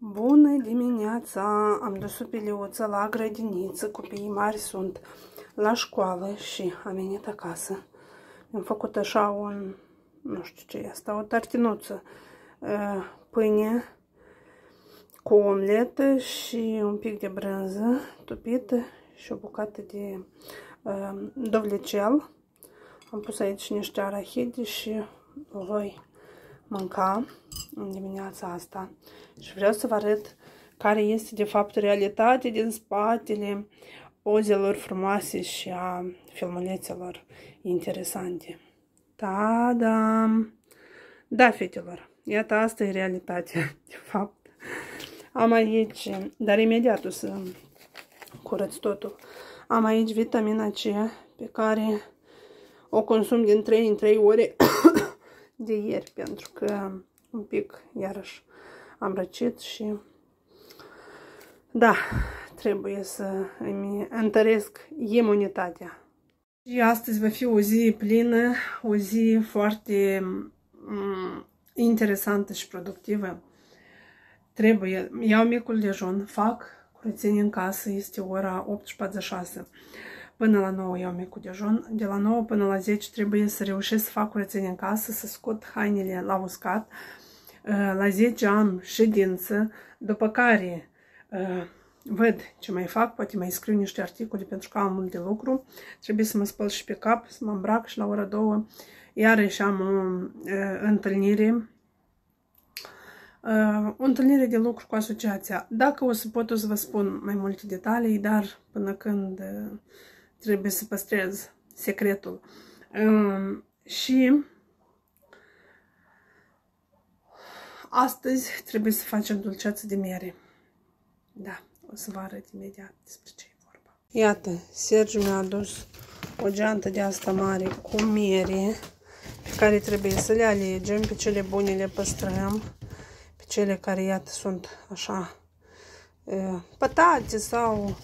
Bună dimineața! Am dus-o pe Liuță la grădiniță, copiii mari sunt la școală și am venit acasă. Am făcut așa nu știu ce e asta, o tartinuță, pâine cu omletă și un pic de brânză topită și o bucată de dovlecel. Am pus aici niște arahide și voi mânca în dimineața asta. Și vreau să vă arăt care este de fapt realitatea din spatele pozelor frumoase și a filmulețelor interesante. Ta-da! Da, fetelor, iată, asta e realitatea, de fapt. Am aici, dar imediat o să curăț totul. Am aici vitamina C, pe care o consum din 3 în 3 ore de ieri, pentru că un pic, iarăși, am răcit și da, trebuie să îmi întăresc imunitatea. Și astăzi va fi o zi plină, o zi foarte interesantă și productivă. Iau micul dejun, fac curățenie în casă, este ora 8:46. Până la 9 iau micul dejun, de la 9 până la 10 trebuie să reușesc să fac curățenie în casă, să scot hainele la uscat. La 10 am ședință, după care văd ce mai fac, poate mai scriu niște articole pentru că am mult de lucru. Trebuie să mă spăl și pe cap, să mă îmbrac și la ora 2 iarăși am o întâlnire de lucru cu asociația. Dacă o să pot, o să vă spun mai multe detalii, dar până când trebuie să păstrez secretul. Și astăzi trebuie să facem dulceață de miere. Da, o să vă arăt imediat despre ce e vorba. Iată, Sergiu mi-a adus o geantă de asta mare cu miere, pe care trebuie să le alegem, pe cele bune le păstrăm, pe cele care, iată, sunt așa pătate sau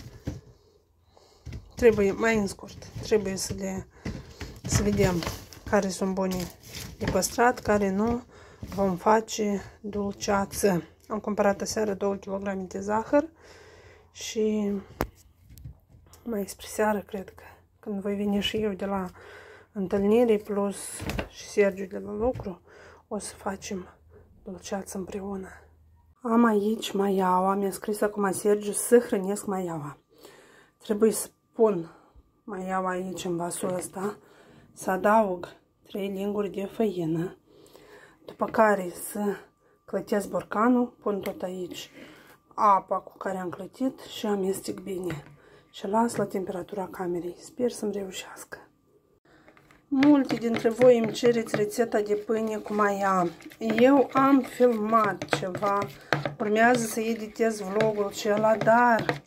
trebuie, mai în scurt, trebuie să vedem care sunt bune de păstrat, care nu. Vom face dulceață. Am cumpărat aseară 2 kg de zahăr și mai spre seară, cred că, când voi veni și eu de la întâlnire, plus și Sergiu de la lucru, o să facem dulceață împreună. Am aici maiaua, mi-a scris acum Sergiu să hrănesc maiaua. Trebuie să pun maiaua aici în vasul ăsta, să adaug 3 linguri de făină, după care să clătesc borcanul, pun tot aici apa cu care am clătit și amestec bine și las la temperatura camerei. Sper să-mi reușească. Multe dintre voi îmi cereți rețeta de pâine cu maia. Eu am filmat ceva, urmează să editez vlogul acela, dar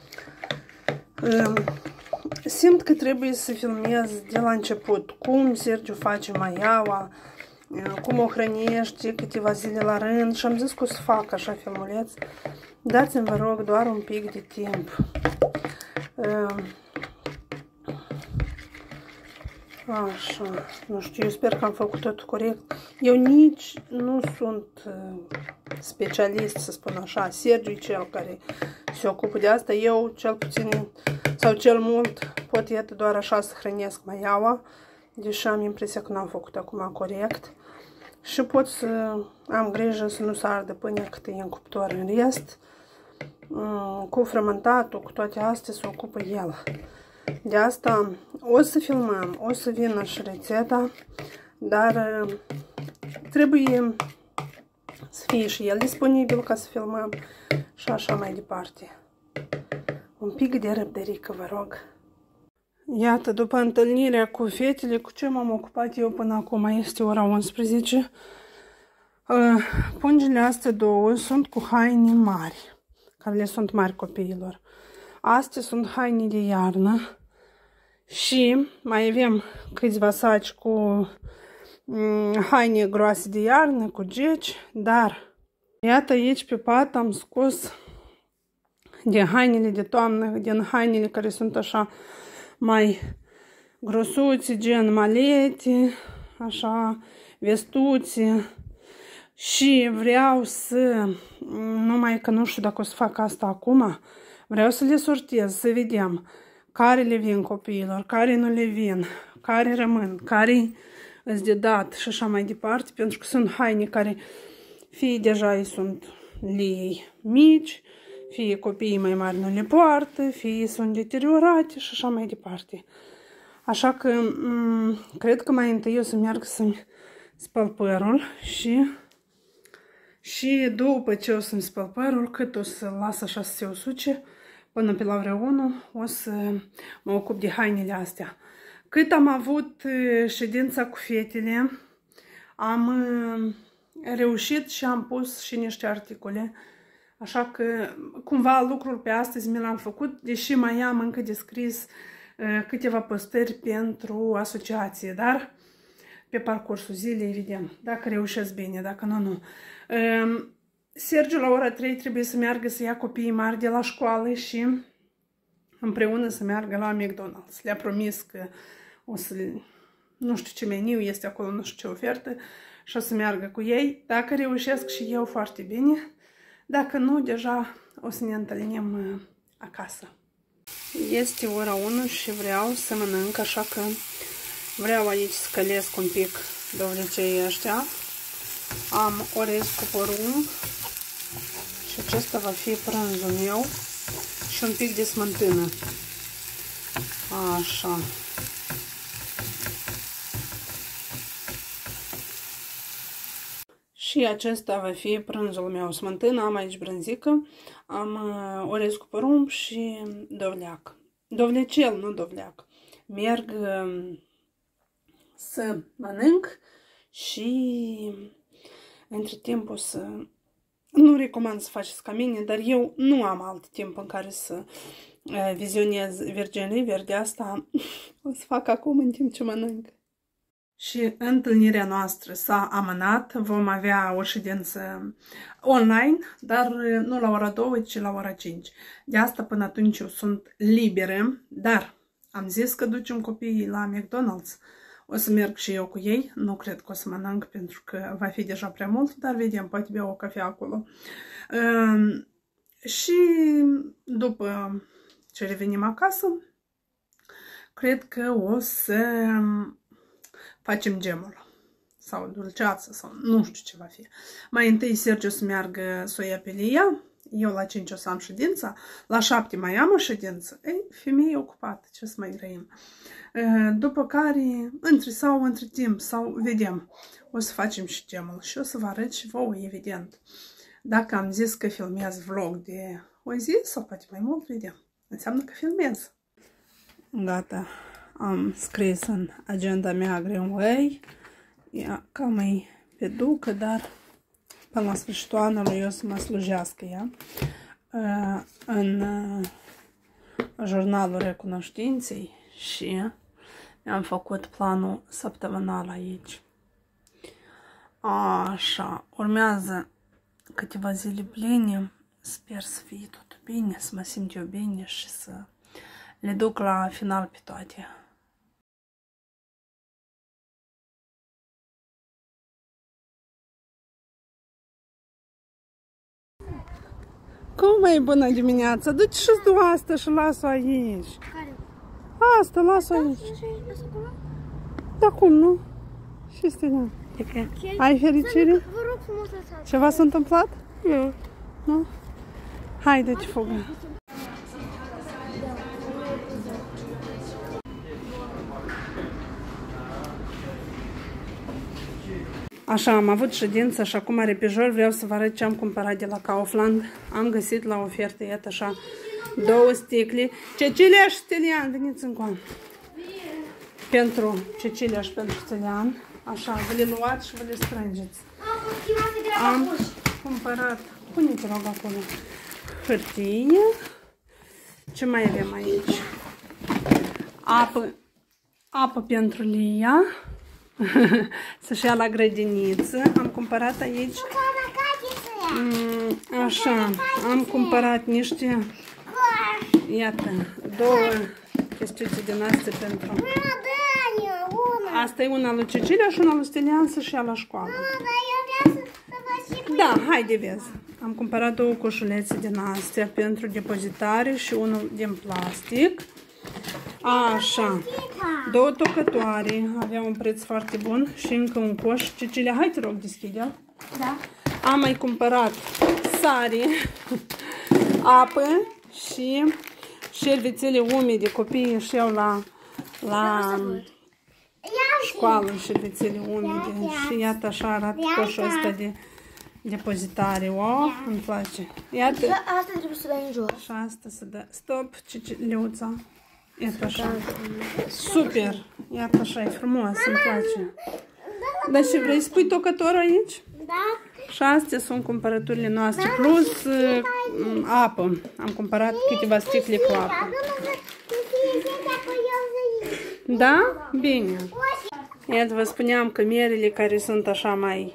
simt că trebuie să filmez de la început cum Sergiu face maiaua, cum o hrănește câteva zile la rând și am zis că o să fac așa filmuleț. Dați-mi, vă rog, doar un pic de timp. Așa, nu știu, eu sper că am făcut totul corect. Eu nici nu sunt specialist, să spun așa. Sergiu e cel care se ocupă de asta. Eu, cel puțin, sau cel mult, pot, iată, doar așa să hrănesc maiaua, deși am impresia că n-am făcut acum corect. Și pot să am grijă să nu se ardă pâinea cât e în cuptor. În rest, cu frământatul, cu toate astea, se ocupă el. De asta o să filmăm, o să vină și rețeta, dar trebuie să fie și el disponibil ca să filmăm și așa mai departe. Un pic de răbdărică, vă rog. Iată, după întâlnirea cu fetele, cu ce m-am ocupat eu până acum, este ora 11. Pungile astea două sunt cu haine mari, care le sunt mari copiilor. Astea sunt haine de iarnă și mai avem câțiva saci cu haine groase de iarnă, cu geci, dar iată aici pe pat am scos din hainele de toamnă, din hainele care sunt așa mai grosuți, gen malete, așa, vestuțe Și vreau să, numai că nu știu dacă o să fac asta acum, vreau să le sortez, să vedem care le vin copiilor, care nu le vin, care rămân, care îți de dat și așa mai departe, pentru că sunt haine care fie deja îi sunt lei mici, fie copiii mai mari nu le poartă, fie sunt deteriorate și așa mai departe. Așa că cred că mai întâi o să merg să-mi spăl părul și după ce o să-mi spăl părul, cât o să las așa să se usuce, până pe la vreo 1, o să mă ocup de hainele astea. Cât am avut ședința cu fetele, am reușit și am pus și niște articole. Așa că cumva lucrul pe astăzi mi l-am făcut, deși mai am încă de scris câteva postări pentru asociație, dar pe parcursul zilei vedem dacă reușesc bine, dacă nu, nu. Sergiu la ora 3 trebuie să meargă să ia copiii mari de la școală și împreună să meargă la McDonald's. Le-a promis că o să, nu știu ce meniu este acolo, nu știu ce ofertă, și o să meargă cu ei. Dacă reușesc și eu, foarte bine. Dacă nu, deja o să ne întâlnim acasă. Este ora 1 și vreau să mănânc, așa că vreau aici să călesc un pic dovlecei ăștia. Am orez cu porumb și acesta va fi prânzul meu și un pic de smântână. Așa. Și acesta va fi prânzul meu. Smântână, am aici brânzică, am orez cu porumb și dovleac. Dovlecel, nu dovleac. Merg să mănânc și între timp o să... Nu recomand să faceți ca mine, dar eu nu am alt timp în care să vizionez Virgin River, de asta o să fac acum în timp ce mănânc. Și întâlnirea noastră s-a amânat, vom avea o ședință online, dar nu la ora 2, ci la ora 5. De asta până atunci eu sunt liberă, dar am zis că ducem copiii la McDonald's. O să merg și eu cu ei, nu cred că o să mănânc pentru că va fi deja prea mult, dar vedem, poate beau o cafea acolo. Și după ce revenim acasă, cred că o să facem gemul sau dulceață sau nu știu ce va fi. Mai întâi Sergiu să meargă să o ia pe Lia, eu la 5 o să am ședința, la 7 mai am o ședință. Ei, femeie ocupată, ce să mai grăim. După care, între timp, sau vedem, o să facem și gemul și o să vă arăt și vouă, evident. Dacă am zis că filmez vlog de o zi sau poate mai mult, vedem. Înseamnă că filmez. Gata. Am scris în agenda mea Greenway. Ea cam e pe ducă, dar până la sfârșitul anului eu să mă slujească ea. În jurnalul recunoștinței și mi-am făcut planul săptămânal aici. Așa, urmează câteva zile pline. Sper să fie tot bine, să mă simt eu bine și să le duc la final pe toate. Cum e bună dimineața? Du-te și tu asta și las-o aici. Care? Asta, las-o aici. Da cum, nu? Și Stelian? Ai fericire? Vă rog frumos lăsați. Ceva s-a întâmplat? Nu. Nu? Haide-te, fugă. Așa, am avut ședință și acum repejor vreau să vă arăt ce am cumpărat de la Kaufland. Am găsit la ofertă, iată așa, 2 sticle. Cecilia și Stelian, veniți încoa. Pentru Cecilia și pentru Stelian. Așa, vă le luați și vă le strângeți. Am cumpărat, pune-te rog acolo, hârtie. Ce mai avem aici? Apă pentru Lia. Să-și ia la grădiniță. Am cumpărat aici. Așa, am cumpărat niște, iată, 2 chestiuțe din astea pentru... Asta e una lui Cecilia și una lui Stelian să-și ia la școală. Da, haide vezi. Am cumpărat două coșulețe din astea pentru depozitare și unul din plastic. Așa. Două tocătoare. Avea un preț foarte bun și încă un coș. Cecilia, hai te rog, deschide-l. Da. Am mai cumpărat sare, apă și șervețele umede. Copiii ieșeau la școală, șervețele umede. Și iată așa arată coșul ăsta de depozitare. Wow, îmi place. Iată. Asta trebuie să dai în jos. Și asta să dă. Stop, Ceciliuța. Iată așa. Super. Iată așa, e frumos, îmi place. Dar și vrei să pui tocător aici? Da. Și astea sunt cumpărăturile noastre, plus apă. Am cumpărat câteva sticle cu apă. Da? Bine. Iată, vă spuneam că mierele care sunt așa mai...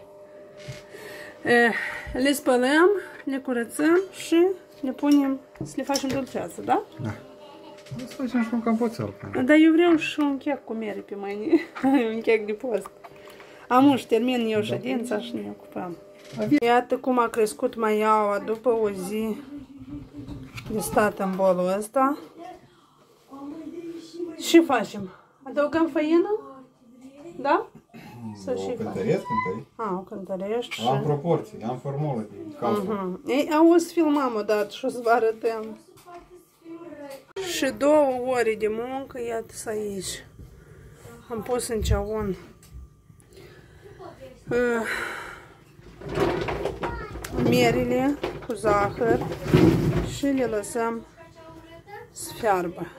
le spălăm, le curățăm și le punem să le facem dulceață, da? Da. Să facem și un campoțel. Dar eu vreau și un chec cu miere pe mâine. Un chec de post. Am și termin eu ședința și ne ocupăm. Iată cum a crescut maiaua după o zi de stat în bolul ăsta. Ce facem? Adăugăm făină? Da? Să și cântăresc întâi. O cântărești. Am proporții, am formulă de calcul. Ei, o să filmăm odată și o să vă arătăm. Și 2 ore de muncă, iată-s aici. Am pus în ceaun mierile cu zahăr și le lăsăm să fiarbă.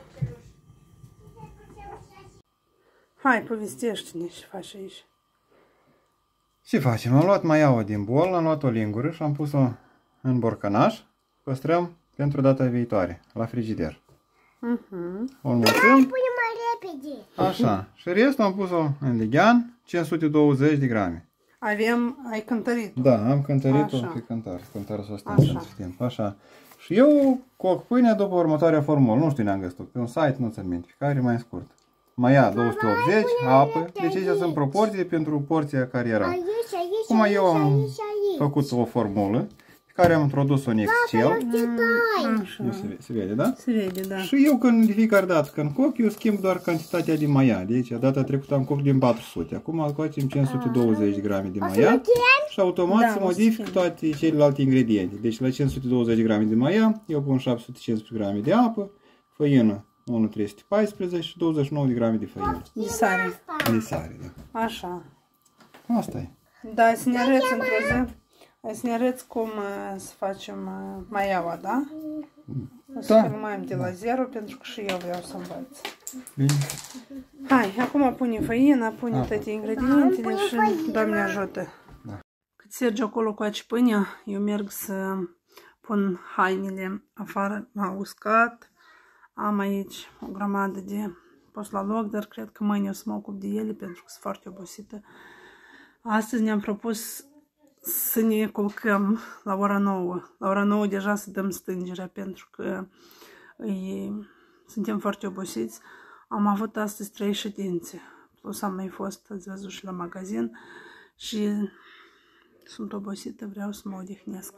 Hai, povestește-ne ce faci aici. Ce facem? Am luat maiaua din bol, am luat o lingură și am pus-o în borcănaș. Păstrăm pentru data viitoare, la frigider. O înmulțim. Pune mai repede. Așa. Și restul am pus-o în lighean, 520 de grame. Ai cântărit. Da, am cântărit-o pe cântar. Cântarul să o stăm pentru timp. Așa. Și eu coc pâinea după următoarea formulă. Nu știu, ne-am găsit-o. Pe un site, nu ți-am minte. Care e mai scurt. Maia 280, apă. Deci aici sunt proporții pentru porția care era. Cum eu am făcut o formulă pe care am introdus-o în Excel. Se vede, da? Se vede, da. Și eu de fiecare dată când coc, eu schimb doar cantitatea de maia. Deci data trecută am coc din 400. Acum facem 520 de grame de maia. Și automat se modific toate celelalte ingrediente. Deci la 520 grame de maia, eu pun 750 grame de apă, făină 1,314 și 29 de grame de făină. De sare. De sare, da. Așa. Asta e. Da, să ne arăți într-o zi. Să ne arăți cum să facem maiaua, da? O să filmăm de la zero, pentru că și eu vreau să învăț. Bine. Hai, acum pune făina, pune toate ingredientele și Doamne ajută. Da. Cât Sergiu acolo coace pâinea, eu merg să pun hainele afară, m-a uscat. Am aici o grămadă de pus la loc, dar cred că mâine o să mă ocup de ele pentru că sunt foarte obosită. Astăzi ne-am propus să ne culcăm la ora 9. La ora 9 deja să dăm stângerea pentru că suntem foarte obosiți. Am avut astăzi 3 ședințe, plus am mai fost, ați văzut, și la magazin și sunt obosită, vreau să mă odihnesc.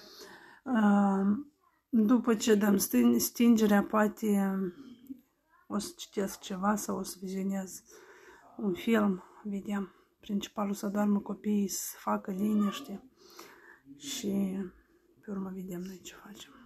După ce dăm stingerea, poate o să citesc ceva sau o să vizionez un film, vedem. Principalul să doarmă copiii, să facă liniște și pe urmă vedem noi ce facem.